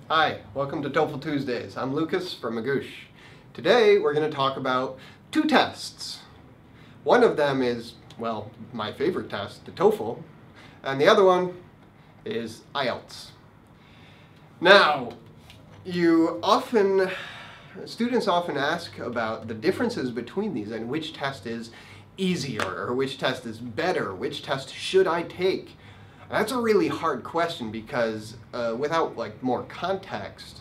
Hi, welcome to TOEFL Tuesdays. I'm Lucas from Magoosh. Today we're going to talk about two tests. One of them is, well, my favorite test, the TOEFL, and the other one is IELTS. Now, students often ask about the differences between these and which test is easier or which test is better, which test should I take? That's a really hard question because without more context,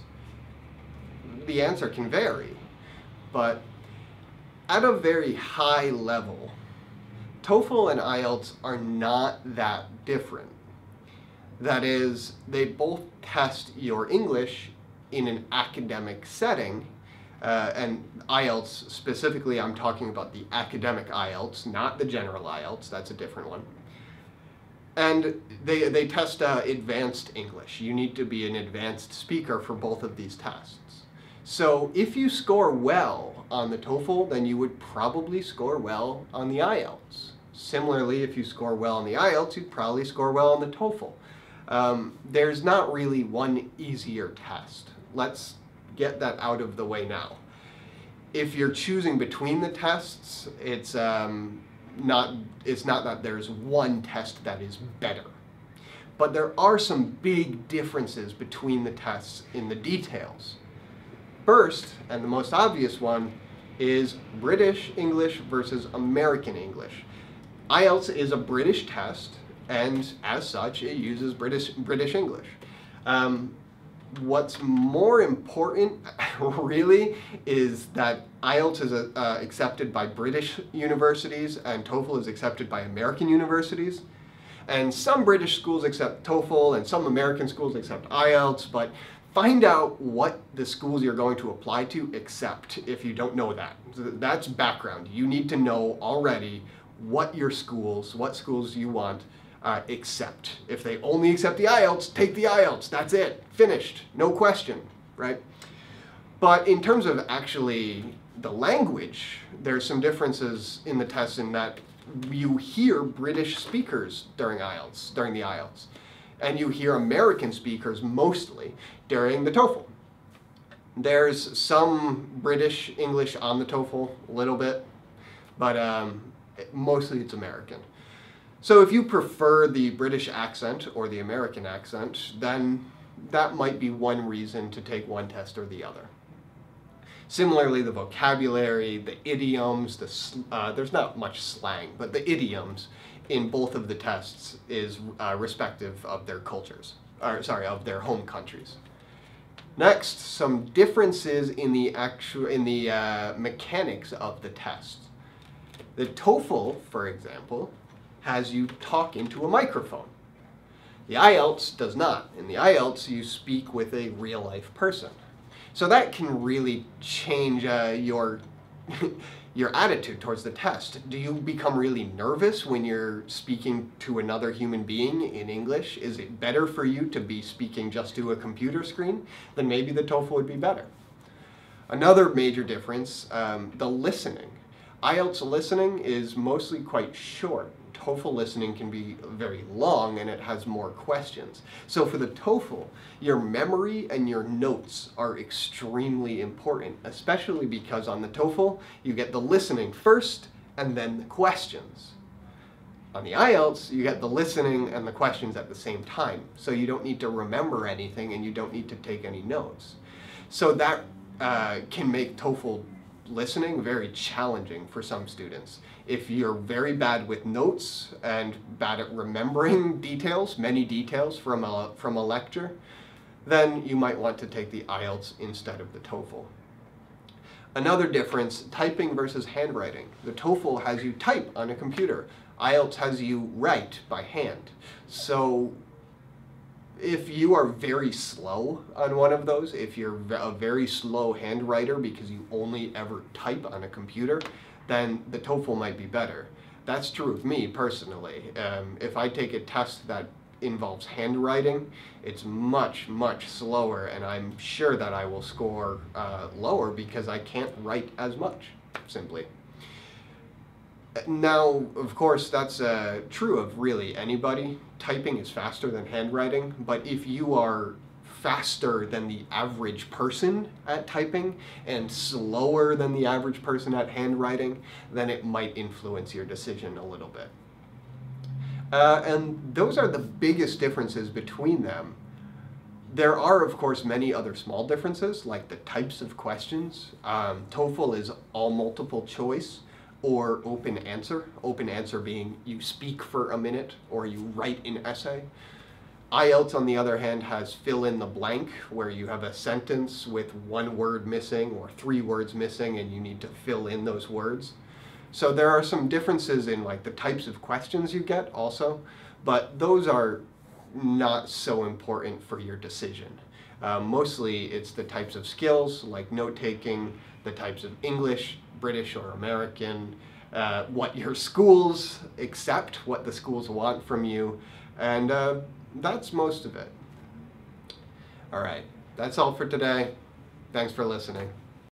the answer can vary. But at a very high level, TOEFL and IELTS are not that different. That is, they both test your English in an academic setting, and IELTS specifically, I'm talking about the academic IELTS, not the general IELTS, that's a different one. And they test advanced English. You need to be an advanced speaker for both of these tests. So if you score well on the TOEFL, then you would probably score well on the IELTS. Similarly, if you score well on the IELTS, you'd probably score well on the TOEFL. There's not really one easier test. Let's get that out of the way now. If you're choosing between the tests, it's not that there's one test that is better. But there are some big differences between the tests in the details. First, and the most obvious one, is British English versus American English. IELTS is a British test, and as such, it uses British English. What's more important, really, is that IELTS is accepted by British universities and TOEFL is accepted by American universities. And some British schools accept TOEFL and some American schools accept IELTS, but find out what the schools you're going to apply to accept if you don't know that. That's background. You need to know already what schools you want accept. If they only accept the IELTS, take the IELTS. That's it. Finished. No question, right? But in terms of actually the language, there's some differences in the tests in that you hear British speakers during the IELTS, and you hear American speakers mostly during the TOEFL. There's some British English on the TOEFL, a little bit, but mostly it's American. So if you prefer the British accent or the American accent, then that might be one reason to take one test or the other. Similarly, the vocabulary, the idioms, there's not much slang, but the idioms in both of the tests is respective of their cultures, of their home countries. Next, some differences in the mechanics of the test. The TOEFL, for example, has you talk into a microphone. The IELTS does not. In the IELTS, you speak with a real-life person. So that can really change your attitude towards the test. Do you become really nervous when you're speaking to another human being in English? Is it better for you to be speaking just to a computer screen? Then maybe the TOEFL would be better. Another major difference, the listening. IELTS listening is mostly quite short. TOEFL listening can be very long and it has more questions. So for the TOEFL, your memory and your notes are extremely important, especially because on the TOEFL, you get the listening first and then the questions. On the IELTS, you get the listening and the questions at the same time. So you don't need to remember anything and you don't need to take any notes. So that can make TOEFL listening very challenging for some students. If you're very bad with notes and bad at remembering details, many details from a lecture, then you might want to take the IELTS instead of the TOEFL. Another difference, typing versus handwriting. The TOEFL has you type on a computer. IELTS has you write by hand. So if you are very slow on one of those, if you're a very slow hand writer because you only ever type on a computer, then the TOEFL might be better. That's true of me personally. If I take a test that involves handwriting, it's much, much slower, and I'm sure that I will score lower because I can't write as much, simply. Now, of course, that's true of really anybody. Typing is faster than handwriting, but if you are faster than the average person at typing and slower than the average person at handwriting, then it might influence your decision a little bit. And those are the biggest differences between them. There are, of course, many other small differences, like the types of questions. TOEFL is all multiple choice or open answer. Open answer being you speak for a minute or you write an essay. IELTS, on the other hand, has fill in the blank, where you have a sentence with one word missing or 3 words missing and you need to fill in those words. So there are some differences in like the types of questions you get also, but those are not so important for your decision. Mostly it's the types of skills like note-taking, the types of English, British or American, what your schools accept, what the schools want from you, and that's most of it. All right, that's all for today. Thanks for listening.